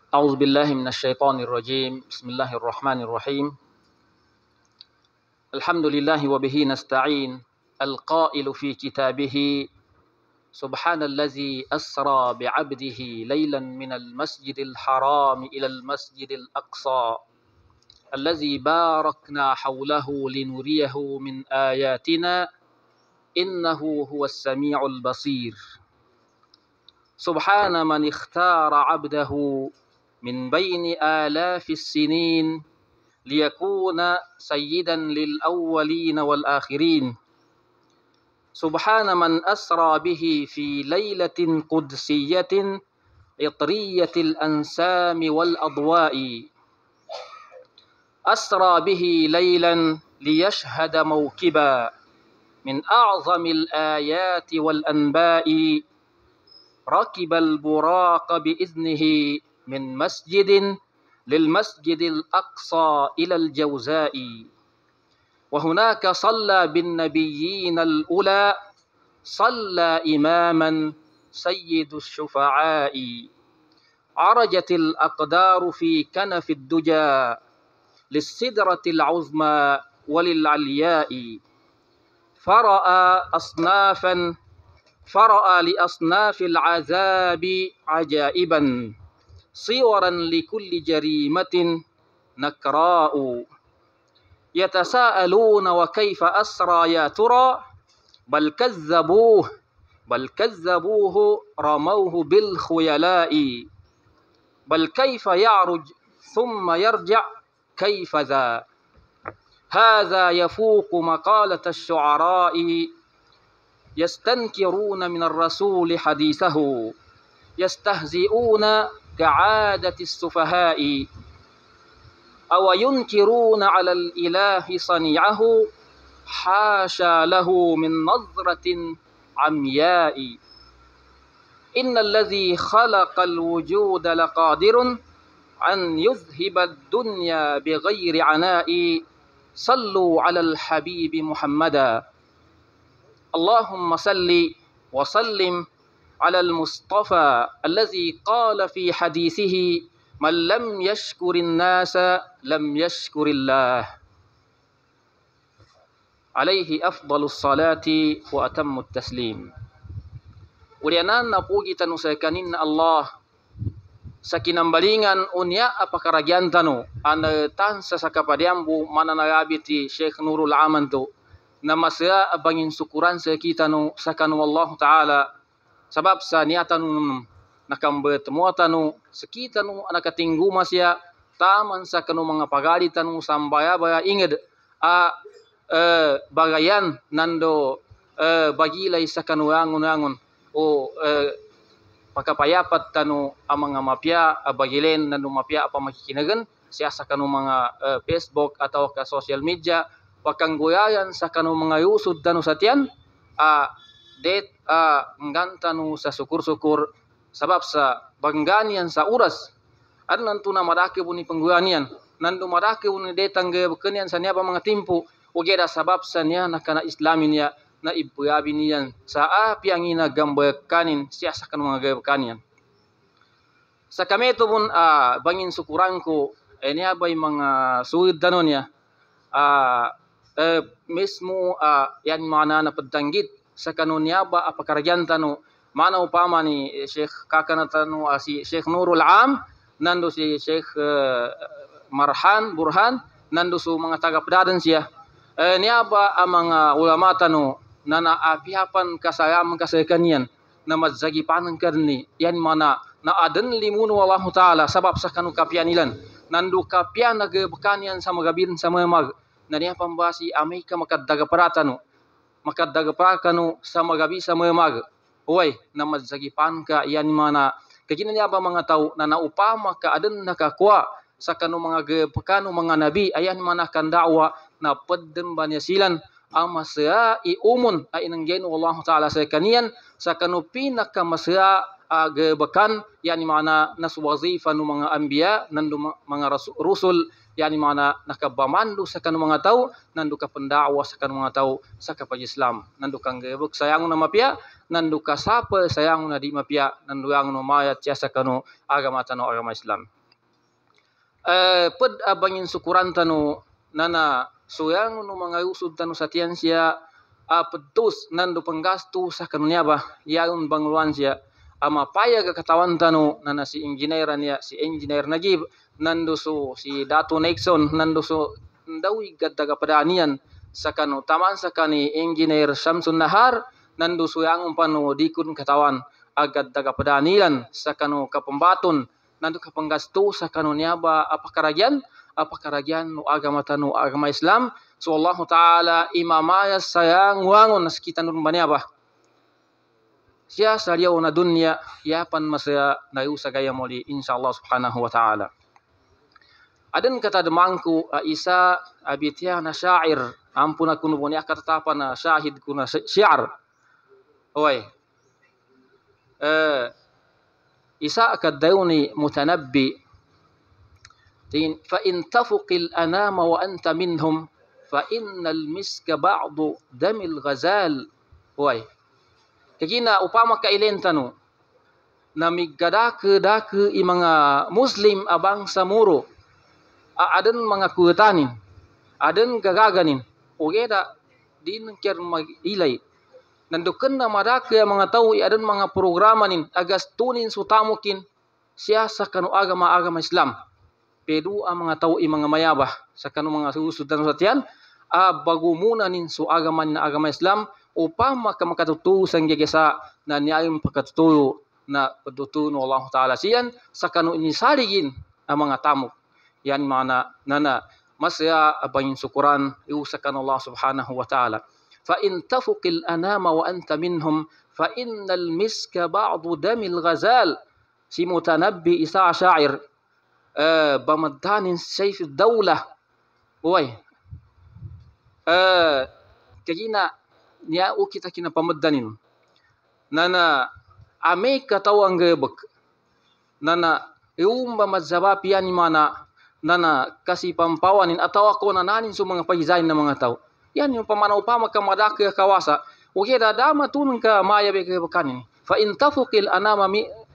أعوذ بالله من الشيطان الرجيم. بسم الله الرحمن الرحيم. الحمد لله وبه نستعين. القائل في كتابه: سبحان الذي أسرى بعبده ليلا من المسجد الحرام إلى المسجد الأقصى الذي باركنا حوله لنريه من آياتنا إنه هو السميع البصير. سبحان من اختار عبده من بين آلاف السنين ليكون سيدا للأولين والآخرين. سبحان من أسرى به في ليلة قدسية عطرية الأنسام والأضواء. أسرى به ليلا ليشهد موكبا من أعظم الآيات والأنباء. ركب البراق بإذنه من مسجد للمسجد الأقصى إلى الجوزاء، وهناك صلى بالنبيين الأولى، صلى إماما سيد الشفعاء. عرجت الأقدار في كنف الدجى للسدرة العظمى وللعلياء، فرأى لأصناف العذاب عجائبا، صورا لكل جريمة نكراء. يتساءلون وكيف أسرى يا ترى، بل كذبوه رموه بالخيلاء. بل كيف يعرج ثم يرجع كيف ذا، هذا يفوق مقالة الشعراء. يستنكرون من الرسول حديثه، يستهزئون كعادة السفهاء. أو ينكرون على الإله صنيعه، حاشا له من نظرة عمياء. إن الذي خلق الوجود لقادر أن يذهب الدنيا بغير عناء. صلوا على الحبيب محمدا. اللهم صل وسلم على المصطفى الذي قال في حديثه: من لم يشكر الناس لم يشكر الله. عليه أفضل الصلاة وأتم التسليم. Urianan na puji tanu sekanin Allah sakinambalingan unya apakaragian tanu ana tansa sakapadiambu mana nagabiti Syekh Nurul Aman tu namasya abangin syukuran sekita nu sakanu Allah Ta'ala sabab sa niatan nakambet mo tanu sekita nu nakatinggu masya taman sakanu mga pagadi tanu sambaya baya inged bagayan nando bagilay sakanu angun o pakapayapat tanu amang mapya abagilen nando mapya apa makikinagan siya sakanu mga Facebook atau ka social media pakangguyayan sakanu mga yusud tanu satian nggantanu sa syukur-syukur sabab sa bangganian sa uras ad nantu na madake buni pengguanian nandu madake buni detang ge bekenian sa niya pa mga timpu ugeda sabab sa niya nakana islamin ya na ibuyabi niyan sa api ang inagambakanin siya sa kanong mga gabakanian. Sa kami ito pun bangin sukurangko niya ba'y mga suwid danon niya mismo yan mga napadtanggit sa kanon niya ba apakaragyan tano mana upama ni Sheikh kakanatano si Sheikh Nurul Am nando si Sheikh Burhan nando su mga taga-pedadan siya niya ba ang mga ulama tano na naapihapan kasayam kasayakanian na madzagi panang karni yan mana na adan limun wallahu ta'ala sabab sa kanu kapian ilan nandu kapian nagabakanian sa magabirin sa mga mag na niya pambasi amay ka makaddaga parakanu sa magabi sa mga mag uway na madzagi pan ka yan mana kagina niya ba mga tao na naupama ka adan nakakwa sa kanu mga gapakanu mga nabi ayan mana kandawa na padden banyasilan ang masya iumun ay inanggen Allah Ta'ala sa kanian sa kanu pinakamasya agabakan yani mana naswazifa nu mga anbiya nandu mga rusul yani mana nakabamandu sa kanu mga tao nandu ka pendawa sa kanu mga tao sa kapag Islam nandu kang gebuk sayang na mapya nandu ka sapa sayang na di mapya nandu ang no mayat sa kanu agama tano agama Islam. ped abangin syukuran tanu nana soyang no mga usod tanu satian siya pedus nando penggastu sa kanunya ba yaun bangluan siya ama paya ga katawan tanu nana si engineeran ya si engineer Najib nando so si Datu Nixon nando so ndawi gaddaga padanian sakano taman sakani engineer Syamsun Nahar nando so yang umpano dikun katawan agad daga padanian sakano kapembatun nando kapenggastu sakano niaba apa karagian no agama tanu agama Islam so Allah taala imamaya sayang wangon kita nun baniaba sia saria na dunya yapan masaya na usa gaya moli insyaallah subhanahu wa taala. Aden kata demangku Isa abitia na syair ampun aku nuboni kata na syahid kuna syiar. Oi. Isa akadauni mutanabbi fa in tafuqil anama wa anta minhum fa innal miska ba'du damil ghazal. Oi. Kagina upama kailentanu namiggadake i mga muslim abang samuro aden mga kuetanin aden gagaganin ogeda din ker magilay nanduken na madake mga tao aden mga programanin agas tunin sutamukin siya sa kanu agama Islam pedu ang mga tao mga mayabah sa kanu mga susudan satian bagumunanin su agama Islam upama makatutusan gagasa na niyayong pagkatutuyo na pagtutuno Allah Ta'ala siyan sa kanu inisaligin ang mga tamok yan mana nana masya abayin syukuran iusakan Allah subhanahu wa ta'ala fa in tafuqil anama wa anta minhum fa innal miska ba'du damil ghazal si mutanabbi Isa syair bamaddanin sayf dawlah uy kagina niya o kita kinapamaddanin nana ame katawang gebek nana iumba madzabapi yan mana nana kasi pampawanin atau ako nananin sa mga pagizain ng mga tao. Yan yung pamanaw pa magkamadaki kawasa. O kaya dama tunong ka maya beke bakanin. Fa in tafuqil anama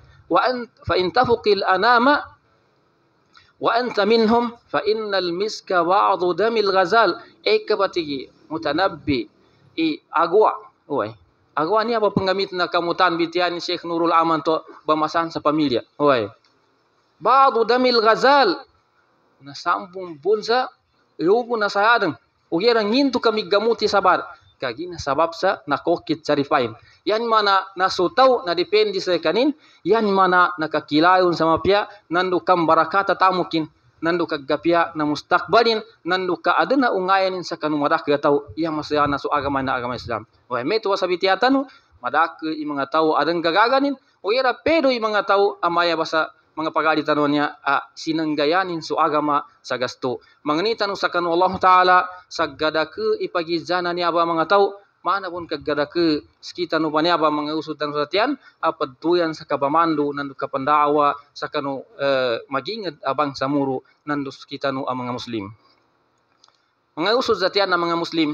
wa anta minhum fa innal miska ba'du damil ghazal. Kabatigi mutanabbi agwa. Oy. Agwa ni apa penggamit na kamutan bitian Syekh Nurul Aman to bamasan sa pamilya. Oy. Ba'du damil ghazal. Na sampung bunsa yugo na sayadang ugera ngintu kami gamuti sabar kagina sabab sa nakokit sarifain yan mana nasutaw na dependi sa kanin yan mana nakakilayon sa mapya nandu kam barakata tamukin nandu kaggapya na mustakbalin nandu ka adana ungayanin sa kanumadak gataw iya masaya na su agama Islam wa meto wasabitiatan madak mga tao adang gagaganin ugera pedo mga tao amaya basa mga pagalitan niya sinanggayanin su agama sa gasto. Manganitan sa kanu Allah Ta'ala sa gadake ipagizana niya ba mga tao mana pun kaggadake skita no niya ba mga usutan sa tiyan apadtuyan sa kabamando nandu kapandawa sa kanu magingad abang samuro nandu skita no ang mga muslim. Mga usud sa tiyan ng mga muslim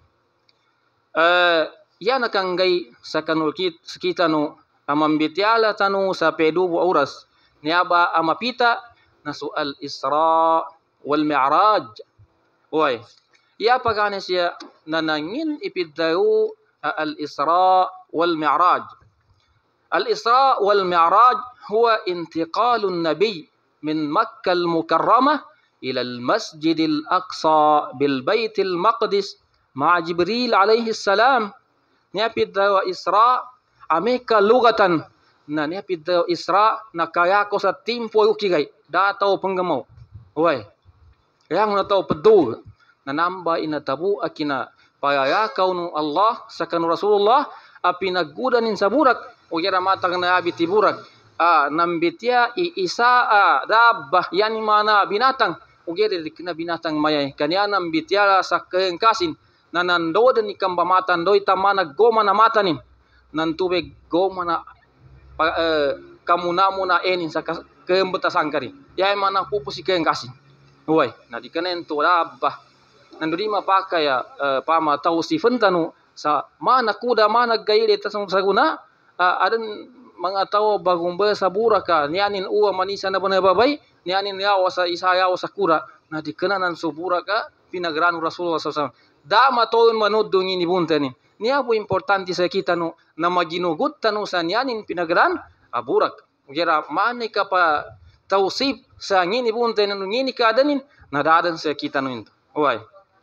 yan nakanggay sa kanu skita no amambitiala tanu sa pedubo oras niaba amapita na sual Isra wal Mi'raj. Oy. Iya pagana siya nanangin ipiddayo al Isra wal Mi'raj. Al Isra wal Mi'raj huwa intiqalun nabiy min Makkah al-Mukarramah ila al-Masjid al-Aqsa bil Bait al-Maqdis ma'a Jibril alayhi salam. Niya piddayo Isra ameka lugatan na niya piddayo Isra na kaya ko sa timpo ukigay dataw panggamaw. Uy. Kaya nga nataw pedug na namba inatabu akina payayakaw no Allah sa kanu Rasulullah pinaggudanin sa burak o kaya matang na abiti burak nambitya isa dabah yan mana binatang o kaya na binatang mayay kanya nambitya sa kengkasin na nandodan ni kambamatan doy tama naggoma na matanin nan tubig goma na kamuna muna enin sa kembetasan kari ya mana pupusi kengkasin. Uy, na di kanen to labah nanduri mapakay pama tau si fentanu sa mana kuda mana gayle tasong saguna adan mga tao bagong ba sa buraka nianin uwa manisa na banababay nianin yawa sa isa yawa sa kura na dikenanan subura ka pinagranu Rasulullah SAW. Dama toon manuddo ngini buntani. Nia po importante sa kita no na maginugot tanu sa nianin pinagran aburak. Gira mani ka pa tausip sa ngini buntani no ngini kadanin nadadan sa kita no into. Uway.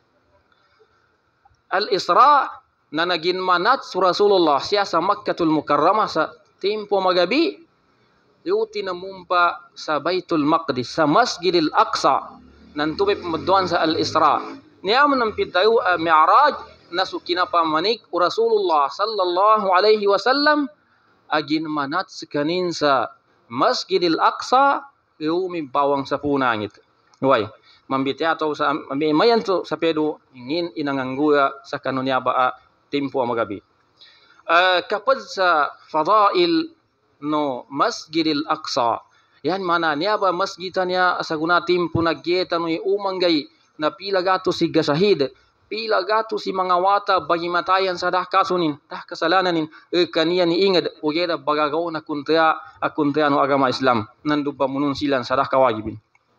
Al-Isra na naging manat su Rasulullah siya sa Makkatul Mukarramah sa tempo magabi yuti namumpa sa Baitul Maqdis sa Masjidil Aqsa nantubay pamaduan sa Al-Isra niyaman ng pitayo Mi'raj na sukina pamanik u Rasulullah sallallahu alaihi wasallam agin manat sa kanin sa Masjidil Aqsa yumi bawang sa punangit. Uway. Mambitiato sa mayan to sa pedo ingin inangangguya sa kanunya ba tempo magabi. Kapag sa fadail no Masjidil Aqsa yan mana niya ba masjidan niya sa guna tempo nagyeta no umanggay na pila gato si gasahid pila gato si mga wata bagi matayan sa dah kasunin dah kasalananin kaniya ni ingad ugeda bagagaw na kuntra no agama Islam nandu ba munun silan sa dah kawagibin.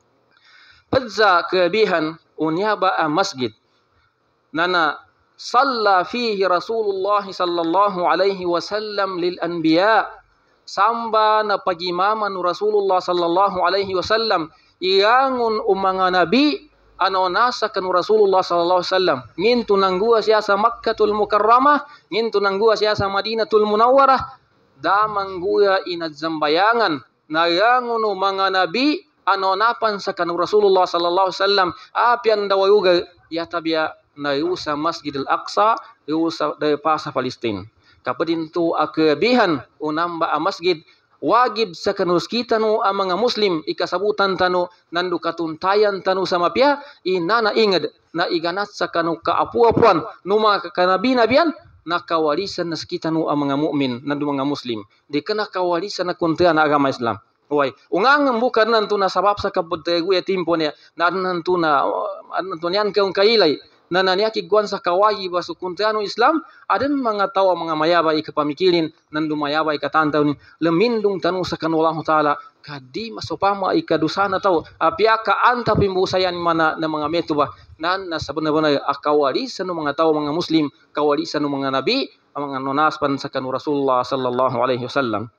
Padza kebihan unyaba masjid nana salla fihi Rasulullah sallallahu alaihi wasallam lil anbiya samba na pagimaman Rasulullah sallallahu alaihi wasallam iyangun umanga nabi ano nasa kanu Rasulullah sallallahu alaihi wasallam ngintu nanggua siya sa Makkatul Mukarramah ngintu nanggua siya sa Madinatul Munawwarah damangguya inadzambayangan na yangun umanga nabi ano napan sa kanu Rasulullah sallallahu alaihi wasallam apian dawayuga yatabia na yusa Masjidil Aqsa yusa dari pasa Palestin. Kapadin tu akabihan unamba a masjid wajib sa kanus kita no ang mga Muslim ikasabutan tanu nandu katuntayan tanu sa mapya inana ingad na iganat sa kanu kaapu-apuan no mga kanabi-nabian nakawalisan na kita no ang mga mu'min nandu mga Muslim di kana kawalisan na kuntian na agama Islam. Uway, ungang bukan nantu na sabab sa kaputego ya timpo niya nantu niyan kaung kailay na naniaki guan sa kawayi ba sukuntiano Islam adan mga tao mga mayabay ikapamikilin nandu mayabay katantaw ni lemindung tanu sa kanullahu ta'ala kadi masopama ikadusana tao apia ka anta pimbusayan mana na mga metuba nan na sabana-bana akawalisan ng mga tao mga Muslim kawalisan ng mga nabi ang mga nonaspan sa kanu Rasulullah sallallahu alaihi wasallam.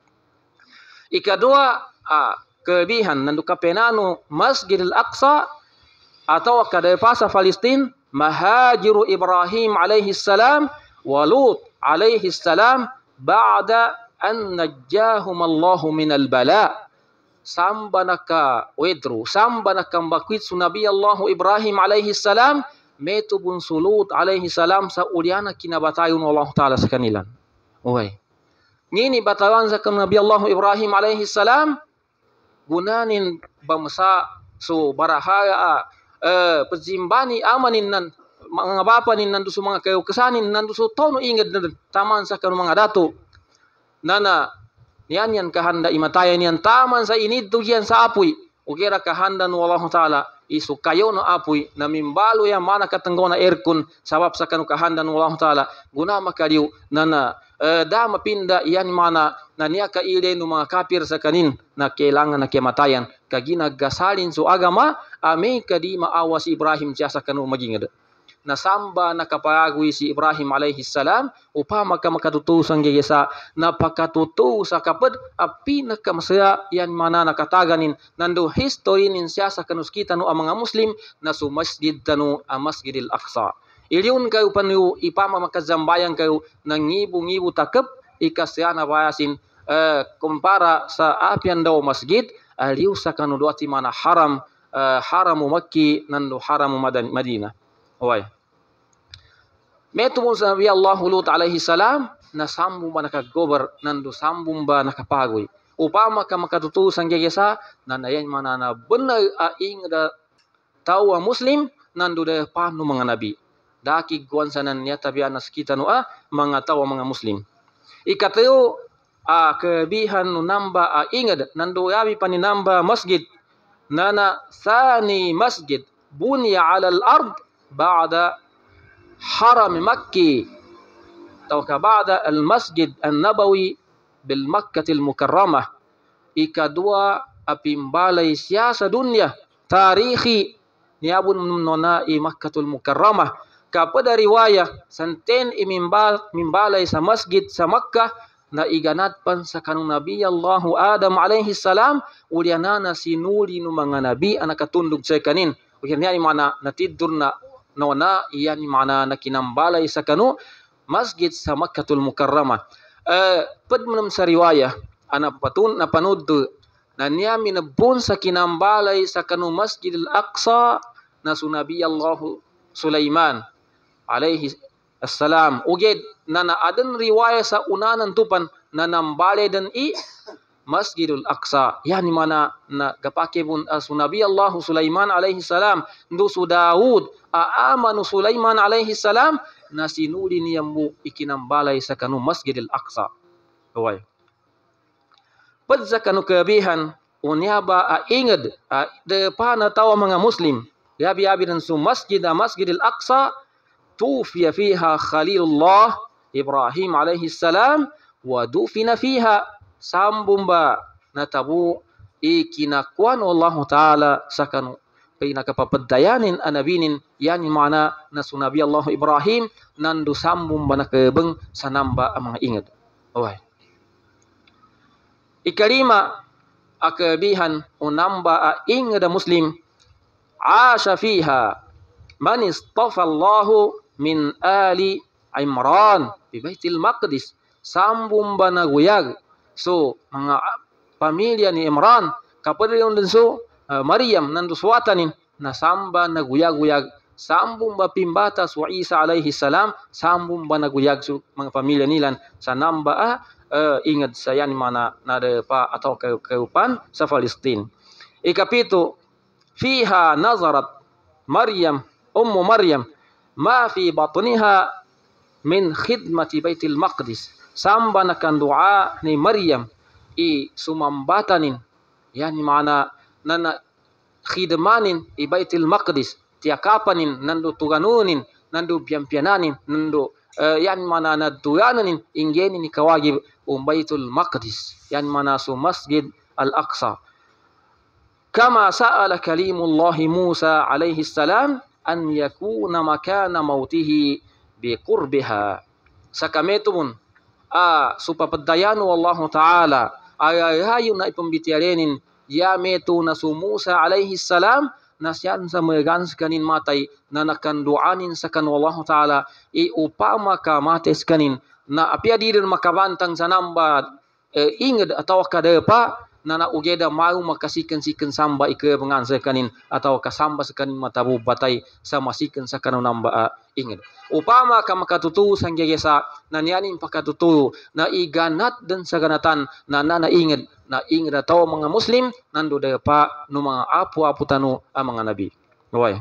Ikadua kelebihan nandu kapenano Masjidil Aqsa atau kada pasa Palestin mahajiru Ibrahim alaihi salam wa Lut alaihi salam ba'da an najjahum Allahu minal bala samba naka wedru samba naka bakwit su Nabi Allahu Ibrahim alaihi salam metu bun Lut alaihi salam sa uliana kinabatayon Allah Ta'ala sa kanilan. Okay. Ngini batawan sa Nabi Allahu Ibrahim alaihi salam gunanin bangsa so barahaya pezimbani amanin nan mga bapanin nandu sa mga kayo kasanin nandu so tono ingad na taman sa kanu mga dato nana yan kahanda imatayan yan taman sa inidto yan sa apoy ugera kahanda no Allah Ta'ala isu kayo no apoy na mimbalo yan mana katanggo na aircon sabab sa kanu kahanda no Allah Ta'ala guna makariw nana da mapinda yan mana na niya kaile no mga kapir sa kanin na kailangan na kematayan kagina gasalin so agama ame kadi maawa si Ibrahim siya sa kanu magingad na samba nakapagwi si Ibrahim alaihi salam upama ka makatutusan gaysa napakatutu sa kapad api nakamasaya yan mana nakataganin nandu history nin siya sa kanus kita no ang mga Muslim na su masjid tanu ang Masjidil Aqsa. Iliun kayo panu ipama makazambayan kayo nangibu-ngibu takep ikasya na bayasin kumpara sa apian daw masjid aliw sa kanu doati mana haram haramu Makki nandu haramu Madinah. Oy. Metu mo sa Nabi Allah Lut alaihi salam na sambung ba nakagober nandu sambung ba nakapagoy. Upama ka makatutusan gaysa na nayan mana na benar aing da tawa Muslim nandu da panu mga nabi. Daki guan sanan niya tabian nas kita no mga tawa mga Muslim. Ikatayo kebihan no namba ingad nandu yabi paninamba masjid nana sani masjid bunya ala al-ard ba'da haram Makki atau ba'da al-masjid an-nabawi bil Makkatil Mukarramah. Ikadua apimbalai siasa dunia tarikhi niabun nona i Makkatul Mukarramah kapada riwayah santen imimbalai sa masjid sa Makkah na iganat pan sa kanung Nabi Allahu Adam alaihi salam ulianana sinuli nu mga nabi anakatundog sa kanin ulianani mana natidur na nona iyan mana nakinambalay sa kanu masjid sa Makkatul Mukarramah. Pad manam sa riwayah anapatun napanud na niya minabun sa kinambalay sa kanu Masjid al-Aqsa na sunabi Allahu Sulaiman alaihi assalam uged na naadan riwayah sa unanan tupan na nambalay dan Masjidul Aqsa yani mana na gapake pun sunabi Allahu Sulaiman alaihi salam ndu su Daud aamanu Sulaiman alaihi salam na sinuli niyambu ikinambalay sa kanu Masjidil Aqsa. Kawai. Padza kanu kebihan unyaba ingad de pana tawa mga Muslim. Yabi dan su Masjidil Aqsa tufiya fiha Khalilullah Ibrahim alaihi salam wa dufina fiha sambumba natabu ikinakuan Allah taala sakanu pinakapapaddayanin anabinin yani mana na sunabi Allah Ibrahim nandu sambumba nakebeng sanamba ang mga ingad. Oy. Ikalima akabihan unamba ingada Muslim asha fiha man istafa Allahu min ali Imran di Baitul Maqdis sambumba naguyag so mga pamilya ni Imran kapag yung so Maryam nandu suwatanin nasamba naguyag-uyag sambumba pimbata su Isa alaihi salam sambumba naguyag su mga pamilya nilan sa namba ingat sa yan mana nada pa atau keupan sa Palestin. Ikapito fiha nazarat Maryam ummu Maryam ma fi batniha min khidmati Baitul Maqdis samba nakan doa ni Maryam sumambatanin yani mana nana khidmanin Baitul Maqdis tiakapanin nandu tuganunin nandu piampiananin nandu yani mana naduyanin ingeni ni kawagib Baitul Maqdis yani mana su Masjid Al-Aqsa kama sa'ala kalimullah Musa alaihi salam an yakuna makana mautihi biqurbiha sakametun supapadayanu Allah taala ayahayu na ipambitiarenin ya metu na su Musa alaihi salam nasyan sa megans kanin matay na nakanduanin sa kanu Allah taala upama ka mates kanin na apia dirin makabantang sa namba inged atau kadepa na ugeda mau makasikan samba ikebengan sa kanin atau kasamba sa kanin matabu batay sa masikan sa kanu namba inged upama ka makatutu sang gegesa na nianin pakatutu na iganat dan sa ganatan na inged atau mga Muslim nandu depa no mga apu-apu tanu ang mga nabi. Oy.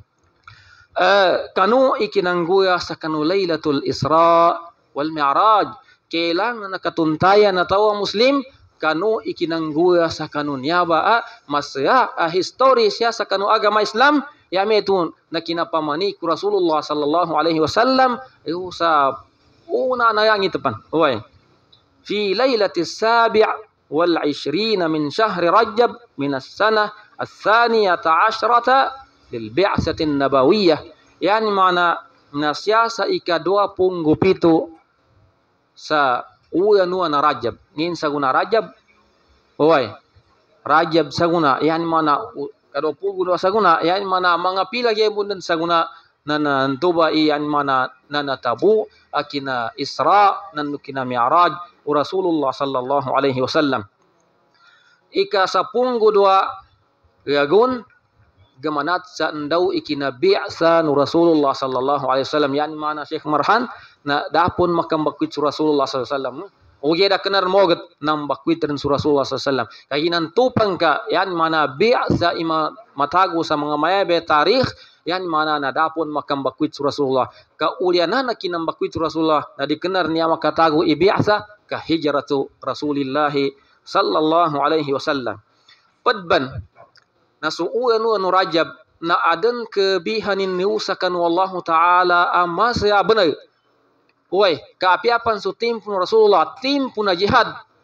Kanu ikinangguya sa kanu Lailatul Isra wal Mi'raj kailangan nakatuntayan na tawa Muslim kanu ikinangguya sa kanu niyaba masya history siya sa kanu agama Islam yametun na kinapamani ku Rasulullah sallallahu alaihi wasallam sa una na yang itapan. Oy. Fi lailatis sabi' والعشرين من شهر رجب من السنة الثانية عشرة للبعثة النبوية يعني معنى نسياسة إكادوا بونغوبيتو sa uya nuwa na Rajab nin saguna Rajab oy Rajab saguna yani mana kado pugu saguna yani mana mga pila gebun saguna nana ntuba yani mana nana tabu akina Isra nanu kina Mi'raj Rasulullah sallallahu alaihi wasallam ika sapunggu dua gagun gemanat sa endau ikina bi'sa nu Rasulullah sallallahu alaihi wasallam yani mana Syekh Marhan na dapun makam bakwit Rasulullah sallallahu alaihi wasallam oge da kenar moget nam bakwit dan Rasulullah sallallahu alaihi wasallam kaginan tupang ka yani mana bi'sa ima matagu sa mga mayabe tarikh yani mana na dapun makam bakwit Rasulullah ka uliana na kinam bakwit Rasulullah na dikenar niya makatagu ibi'sa ka hijratu Rasulillah sallallahu alaihi wasallam padban nasu'u anu Rajab na adan kebihanin niusakan wallahu taala amma saya benar. Oi, kaapiapan su tim pun Rasulullah tim pun jihad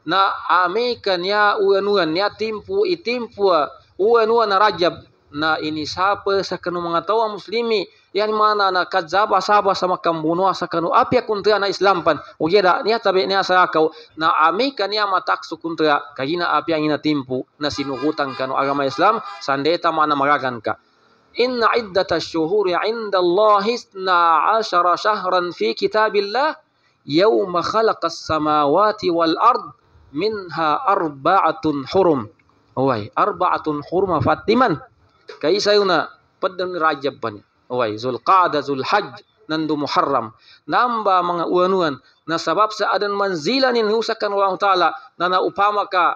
na amekan ya uanuan ya timpu itimpu uanuan na Rajab na ini sapa sakanu mga tawa muslimi yan mana na kadzaba saba sama kambunuh sakanu apia kuntra na Islam pan ugeda niya tabe niya sa kau na amekan ya mataksu kuntra kagina apia ina timpu na sinugutan kanu agama Islam sandeta mana maragan ka. Inna iddatash syuhuri 'inda Allah 12 syahran fi kitabillah yawma khalaqas samawati wal ard minha arba'atun hurum. Oi, arba'atun hurum fatiman. Kai sayuna padang Rajab ban. Oi, Zulqa'dah, Zulhajj, nandu Muharram. Namba mga uanuan na sabab sa adan manzilanin husakan Allah Ta'ala na upama ka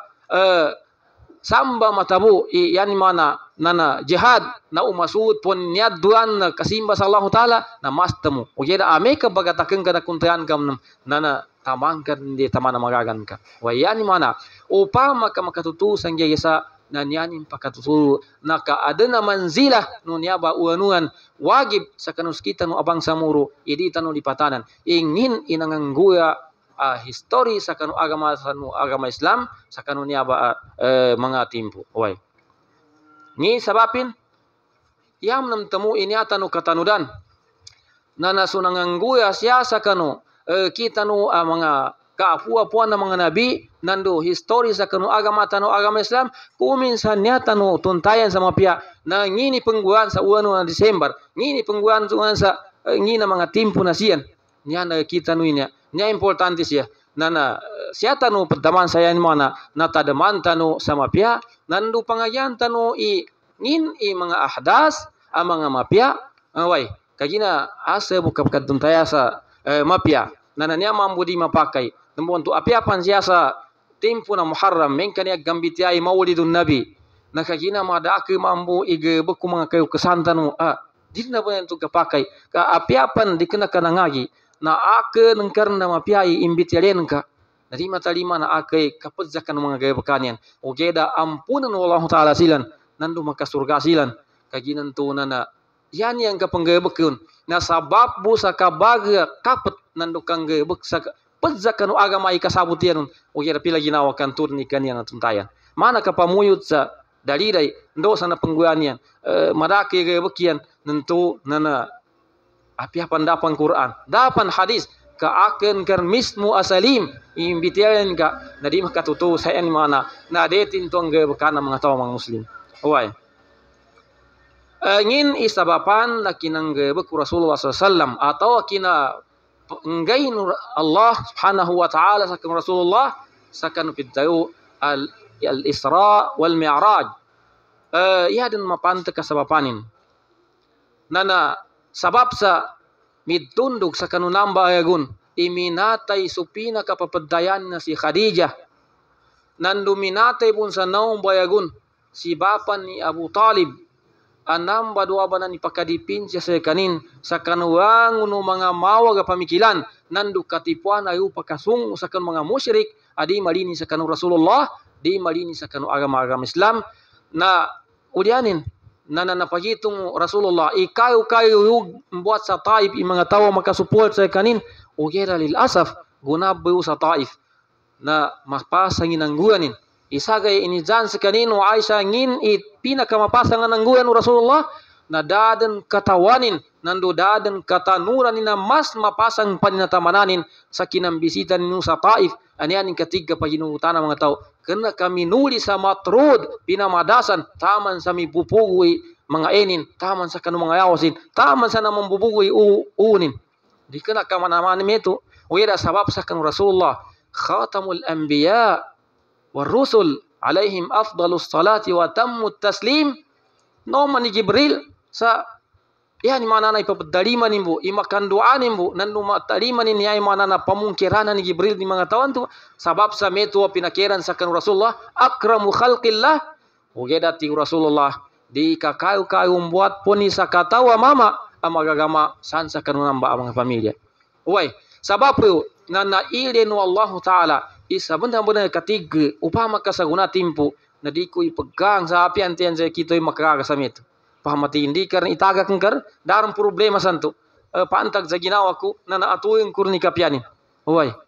samba matabu yani mana nana jihad na umasud pun niat duan na kasimba sa Allah Ta'ala na mastamu ugeda ame ka bagataken kana kuntian kam nana tamangkan di tamana magagan ka wa yani mana upama ka makatutu sangya yasa na nianin pakatutu na ka adana manzilah no niaba uanuan wajib sa kanus kita no abang samuro idi tanu dipatanan ingin inangangguya histori sa kanu agama Islam sa kanu niaba mga timpo way ni sabapin yam nam temu ini atanu katanudan na nasunangangguya siya sa kanu kita no mga kaapuan ng mga nabi nando histori sa kanu agama Islam kuminsan niya tanu tuntayan sa mapia na ngini pengguan sa uano na Desember ngini pengguan sa ngina mga timpo na siyan niya na kita no niya importante siya na siya tanu pertaman saya ni mana na tadaman tanu sa mapia nando pangayan tanu ngin mga ahdas mga mapia way kagina asa buka tuntaya sa mapia na niya mambudi mapakai namun tu api-apan siya sa tempo na Muharram mengkanya gambitiay maulidun Nabi nakagina madaki mambu ige beku mga kayo kesantanu di na ba itu kapakai ka api-apan dikena kanangagi na ake nengkar na mapiai imbitialen ka dari matalima na ake kapedzakan mga kayo bekanian ugeda ampunan Allah Ta'ala silan nandu maka surga silan kaginan tu nana yan yang kapenggabekun na sabab busa kabaga kapet nandu kanggebek sa pedzakan agama ikasabutian ugera pila ginawa kan turni kanian tuntayan mana kapamuyut sa dalirai ndo sana pengguanian madaki gebekian nentu nana api pandapan Quran dapan hadis ka aken kermismu asalim imbitian ka nadi makatutu sayan mana na detin tuang gebekana mga tawo mga muslim way ngin isabapan lakinang gebek Rasulullah SAW atau kina ngayin Allah Subhanahu wa Ta'ala sakan Rasulullah sakan piddayu al-Isra wal Mi'raj ya din mapanta kasabapanin nana sabab sa mitundog sa kanunamba ayagun iminatay supina kapapaddayan na si Khadijah nanduminatay pun sa naong bayagun si bapan ni Abu Talib anam badua banan ipakadipin siya sa kanin sa kanuang uno mga mawag pamikilan nandu katipuan ayu pakasung sa kan mga musyrik adi malini sa kanu Rasulullah di malini sa kanu agama Islam na udianin nananapagitong Rasulullah ikayo buat sa Taif mga tawa makasupport sa kanin ugera lil asaf gunabu sa Taif na mapasangin ang guanin isagay inizan sa kanino Aisyah ngin pinakamapasangan ng guyan Rasulullah na dadan katawanin nando dadan katanuran na mas mapasang paninatamanin sa kinambisita ninyo sa Taif anianing katiga paginuutan ng mga tao kena kami nuli sa matrud pinamadasan taman sa mipupugoy mga enin taman sa kanong mga yawasin taman sa namang bubugoy unin di kena kamanaman ito wala sabab sa kanong Rasulullah khatamul anbiya والرسل عليهم أفضل الصلاة وتم التسليم نوم ni Jibril sa yani mana na ipapadalima nimbo imakan doa nimbo nandu matalima ni ay mana na pamungkiranan ni Jibril di mga tawan tu sabab sa metu pinakiran sa kan Rasulullah akramu khalqillah ugeda ti Rasulullah di kakayo buat poni sa katawa mama amagagama san sa kanunamba ang pamilya way sabab yo na nailenu Allah Ta'ala isa benar-benar ketiga upama kasaguna timpo na di ko ipegang sa api antian sa kito'y makakasamit pahamati hindi karena itagak ngkar daram problema santo pantag sa ginawa ko na naatuyung kurni kapyanin way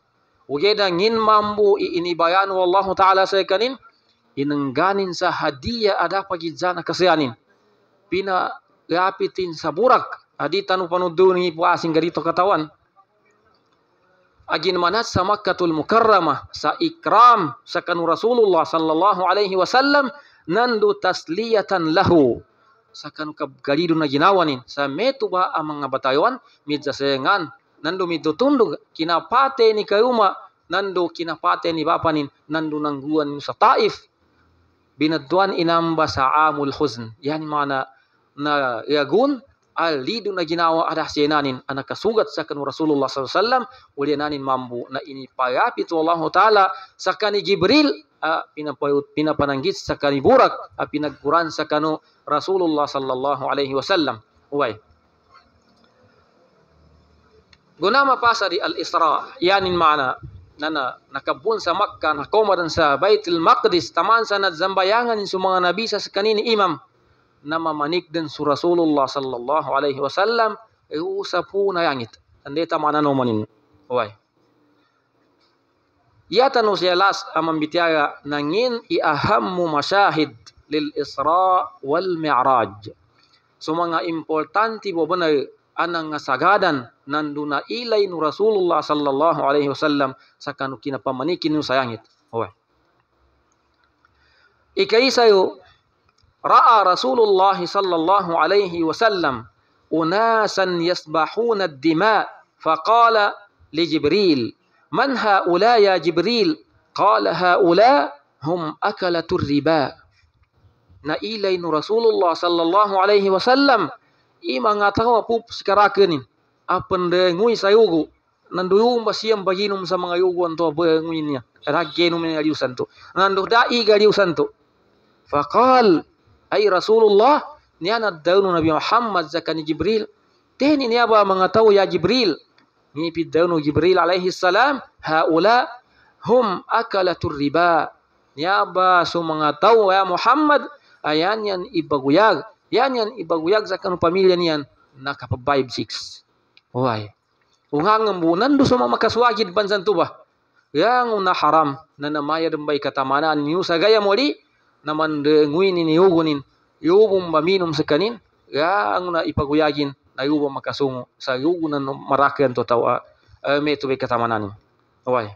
ugeda ngin mambu ini bayanu Allah Ta'ala sayakanin, inengganin sa hadiah ada pagi jana kasianin. Pina rapitin sa burak, adi tanu panuduni puasing garito katawan. Agin manat sa Makkatul Mukarramah, sa ikram sa kanu Rasulullah sallallahu alaihi wasallam, nandu tasliyatan lahu. Sa kanu kabgalido na ginawanin, sa metu ba ang mga batayon, midsa sayangan, nandu mitutundog, kinapate ni kayuma, nandu kinapate ni bapanin, nandu nangguan sa Taif. Binadduan inamba sa amul huzn. Yan mana na yagun, alido na ginawa ada sinanin anak kasugat sa kanu Rasulullah SAW ulinanin mambu na ini payapit Allah Ta'ala sa kani Jibril pinapananggit sa kani burak pinagkuran sa kanu Rasulullah sallallahu alaihi wasallam. Uway gunama pasa di al-Isra, yanin mana nana nakabun sa Makkah, nakomaran sa Baitul Maqdis, taman sa nadzambayangan sa mga nabi sa kanini imam nama manik dan su Rasulullah sallallahu alaihi wasallam usapu na yangit andeta mana nomanin. Uway yatanu siyalas amam bitiaga nangin iahammu masyahid lil Isra wal Mi'raj. So mga importante bo benar anang sagadan nanduna ilay nu Rasulullah sallallahu alaihi wasallam sa kanu kinapamanikin nu sayangit. Uway ikaisayo ra'a Rasulullah sallallahu alaihi wasallam unasan yasbahuna ad-dima faqala li Jibril man haula ya Jibril qala haula hum akalatur riba. Na ilay nu Rasulullah sallallahu alaihi wasallam imanga tawa pup sikarakenin apen de ngui sayugo nandu basiyam baginum sa mga yugo anto benguin niya ragenum ni aliusan to nandu dai galiusan to faqal ay Rasulullah niana daunu Nabi Muhammad zakani Jibril teni ni aba mga tawo ya Jibril ni piddaunu Jibril alaihi salam haula hum akalatur riba ni aba so mga tawo ya Muhammad ayan yan ibaguyag yan ibaguyag zakanu pamilya niyan nakapabayib 6. Uway ungang mbunan do so makaswagid bansan to ba yang una haram na namaya dembay katamanan niyo sa gaya moli naman de nguinin niyugunin yubong maminum sa kanin yang na ipaguyagin na yubong makasungo sa yugunan marakan to tawa meto be katamanan. Uway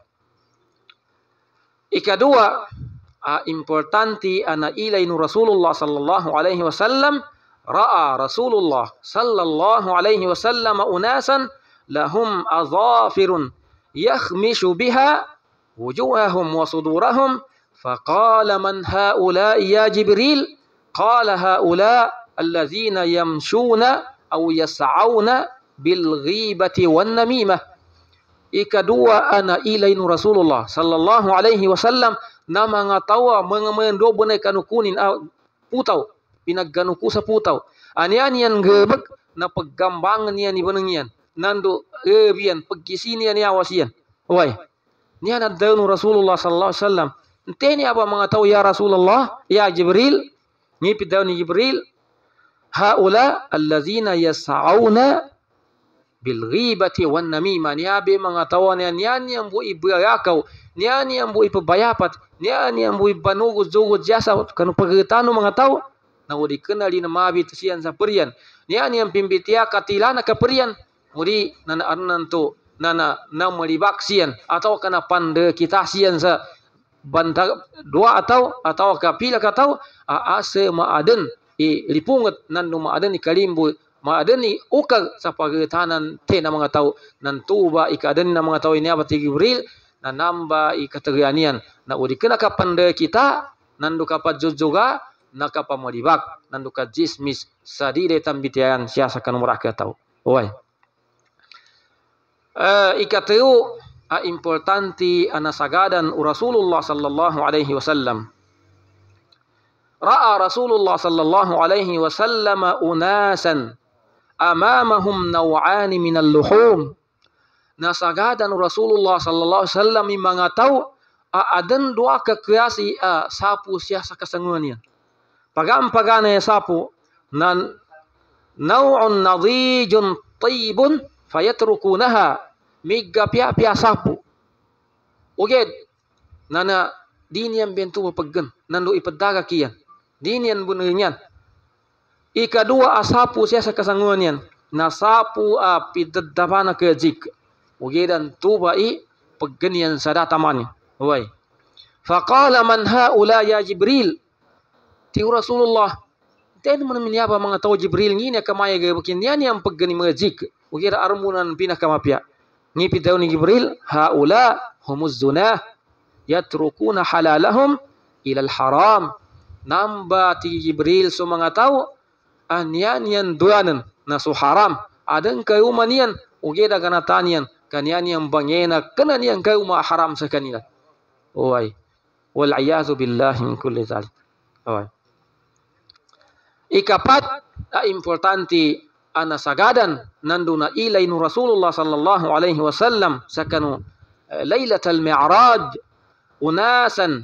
ikadua importante ana ilay nu Rasulullah sallallahu alaihi wasallam ra'a Rasulullah sallallahu alaihi wasallam unasan lahum azafirun yakhmishu biha wujuhahum wa sudurahum faqala man haula ya Jibril qala haula allazina yamshuna aw yas'auna bil ghibati wan namimah. Ikadua ana ilainu Rasulullah sallallahu alaihi wasallam na mga tawa mga mendo bunay kanukunin putaw pinagganuku sa putaw anian yan gebek na paggambangan niya ni banang yan nando biyan pagkisini niya awas yan. Uway niya na daw Rasulullah sallallahu alaihi wasallam teni apa mga tawa ya Rasulullah ya Jibril ngipid daw ni Jibril haula allazina yas'auna bil ghibati wan namimah niabe mga tawa niyan yang bu ibayakaw niyan yang bu ipabayapat niyan yang bu ibanugod-zugod jasa kanu pagitano mga tawo na udi kenali na mabit siyan sa perian niyan yang pimbitiya katilana ka perian udi nanaanan to na malibak siyan atau kana pande kita siyan sa bantag dua atau kapila ka tawo ase maaden lipunget nanu maaden ikalimbu maaden ni ukag sa pagitanan te na mga tao nan tuba ikaden na mga tao ini abati Jibril na namba ikategorianian na udi kena kapande kita nandu kapat jujuga na kapamolibak nandu ka jismis sadire tambitian siasa kan murah ka tao. Oy ikateu importante ana sagadan Rasulullah sallallahu alaihi wasallam ra'a Rasulullah sallallahu alaihi wasallam unasan amamahum naw'ani minal luhum. Nasagadan Rasulullah sallallahu alaihi wasallam mga tao adan dua kakrasi sapu siya sa kasanguan yan. Pagana ya sapu nan naw'un nadijun tayyibun fayatrukunaha migga pia sapu. Uged nana dinian bentu pegen nandu ipedaga kian. Dinian bununyan. Ikadua asapu siasa kasanguanian. Nasapu api dedabana kejik. Ugedan tuba pegenian sadatamani. Wai. Faqala man haula ya Jibril. Tiu Rasulullah. Ten menemiapa mengetahui Jibril ni kamaya ge beginian yang pegeni mejik. Ugeda armunan pinah kamapia. Ngipi tahu ni Jibril, haula humuz zunah yatrukuna halalahum ilal haram. Namba ti Jibril so mengetahu anian yang duanan nasu haram. Adan kayu manian ugeda ganatanian kanian yang bangena kenan yang kayu ma haram sekanian. Oi. Wal iyazu billahi min kulli zalik. Oi. Ikapat importanti ana sagadan nanduna ilainu Rasulullah sallallahu alaihi wasallam sakanu lailatul mi'raj unasan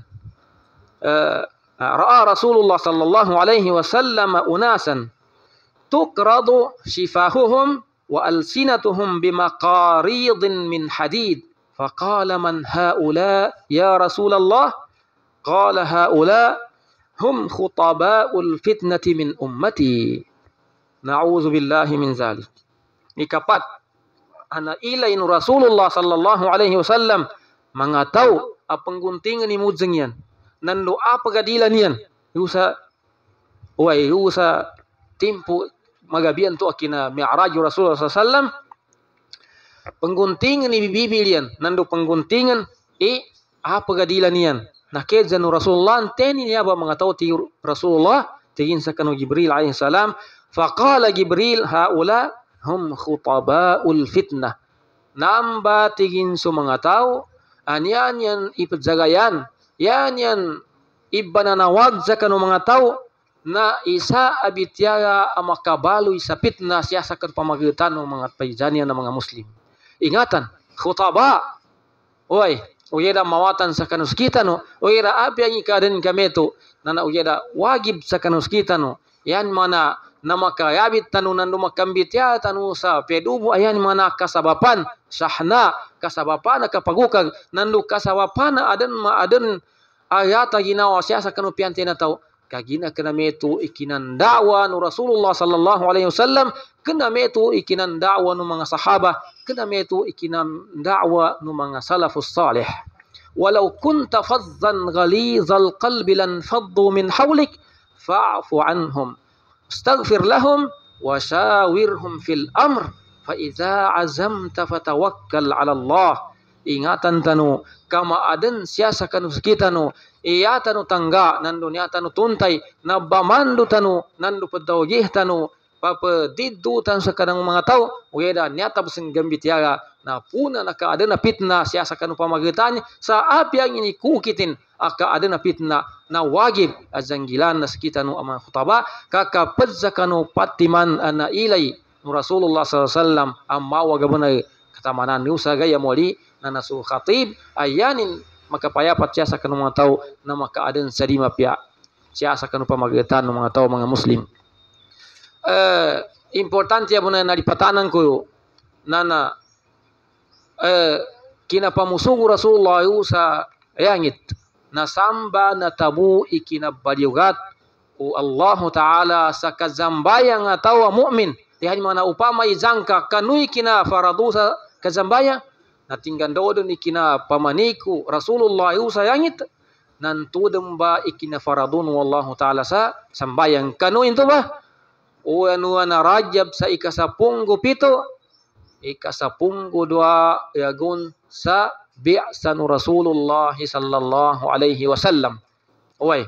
ra'a Rasulullah sallallahu alaihi wasallam unasan tukradu shifahuhum wa alsinatuhum bimaqaridin min hadid faqala man haula ya Rasulullah qala haula hum khutaba'ul fitnati min ummati. Na'udzu billahi min zalik. Ikapat ana ilainu Rasulullah sallallahu alaihi wasallam mangatau apengguntingan ni mujengyan. Nando apa gadilanian? Yusa timpu magabian tu akina mi'raj Rasulullah sallallahu alaihi wasallam. Pengguntingan ni bibilian. Nando pengguntingan apa gadilanian? Nah kezanu Rasulullah teni ni apa mengatahu ti Rasulullah tingin sakanu Jibril alaihi salam faqala Jibril haula hum khutaba'ul fitnah namba tingin so mengatahu anian yang ipejagayan yan ibana nawad sakanu mengatahu na isa abitiara amakabalu isa fitnah siasa ker pamagetan mga payjanian mga muslim. Ingatan khutaba oi uyeda mawatan sakanus kita no uyeda apa yang ikadan kametu nana uyeda wajib sakanus kita no yan mana nama kayabit tanu nandu makambit ya tanu sa pedubu ayan mana kasabapan sahna kasabapan kapagukag nandu kasabapan adan ayata ginawa siya sakanu piantena tau kagina kena metu ikinan dakwa nu Rasulullah sallallahu alaihi wasallam kena metu ikinan dakwa nu mga sahaba kena metu ikinan dakwa nu mga salafus salih walau kunta fazzan ghalizal qalbi lan faddu min hawlik fa'fu anhum astaghfir lahum wa shawirhum fil amr fa idza azamta fatawakkal 'ala Allah. Ingatan tanu kama aden siasa kanu kita no iya tanu tangga nandu nya tanu tuntai nabamandu tanu nandu pedawjih tanu papa diddu tan sakadang mga tao weda nyata beseng gambit yaga na puna naka adena fitnah siasa kanu pamagetanya sa api yang ini kukitin aka adena fitnah na wajib azanggilan na kita no ama khutaba kaka pezza kanu patiman ana ilai Rasulullah sallallahu alaihi wasallam amma wagabana katamanan nusa gaya moli na nasu khatib ayanin maka payapat siasa kanu mga tao na makaadon sa di mapya siasa kanu pamagitan ng mga tao mga muslim. Importante ya na naripatanan ko nana kinapamusugo Rasulullah sa ayangit na samba na tabu ikinabaliugat o Allah Ta'ala sa kazambayang nga tao mu'min tihan mga upama izangka kanuy kina faradu sa kazambaya natinggan doon ikina pamaniku Rasulullah sayangit nantu demba ikina faradun wallahu taala sa sambayang kanu into ba o anu na Rajab sa ikasapunggo pito ikasapunggo dua yagun sa bi'san Rasulullah sallallahu alaihi wasallam. Oy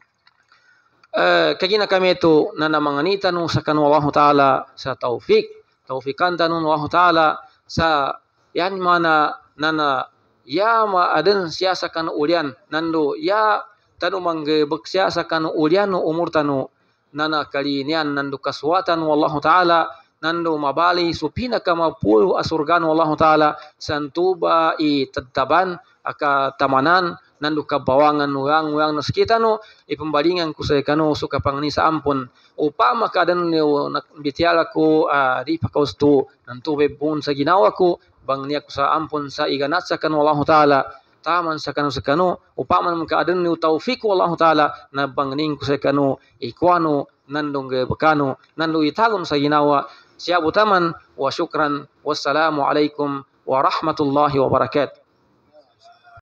kagina kami ito na namanganitan sa kanu Allah taala sa taufikan tanun Allah taala sa yan mana nana ya ma aden siasa kanu ulian nando ya tanu manggebek siasa kanu ulian no umur tanu nana kalinian nando kaswatan wallahu taala nando mabali supina kama pulu asurgan wallahu taala santuba I tetaban aka tamanan nando kabawangan nuang naskita no ipembalingan ku sa kanu suka pangani sa ampun upama kadan bitiala ko di pakaustu nantu bebun sa ginawa ko bang niya ko sa ampun sa iganat sa kanu Allah Ta'ala taman sakanu upaman ka aden ni taufik wallahu taala na bangning ku sakanu ikwanu nandung ge bekanu nandu itagun saginawa siabu taman wa syukran wassalamu alaikum warahmatullahi wabarakatuh.